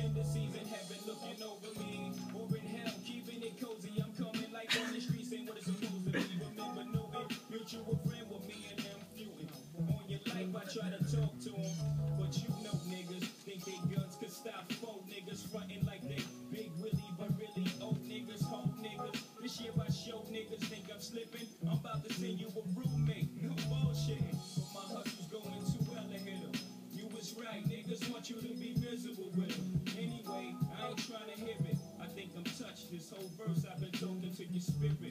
in the season, heaven looking over me. Or in hell, keeping it cozy. I'm coming like on the streets, ain't what it's supposed to be. Remember Newton, mutual friend with me and them feuding. On your life, I try to talk to them. But you know niggas think they guns could stop four niggas frontin' like they Big Willie, but really old niggas, whole niggas. This year I show niggas think I'm slipping. I'm about to send you a roommate, no bullshitting. But my hustle's going too well ahead of. You was right, niggas want you to be miserable with them. Anyway, I ain't trying to hear it. I think I'm touched. This whole verse I've been talking to your spirit.